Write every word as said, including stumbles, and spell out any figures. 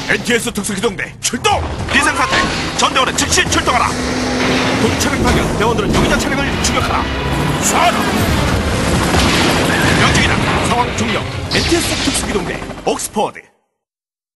엔티에스 특수기동대 출동! 비상사태! 전대원은 즉시 출동하라! 동 차량 방향 대원들은 용의자 차량을 추격하라! 쏴라! 명중이다! 상황 종료! 엔티에스 특수기동대 옥스퍼드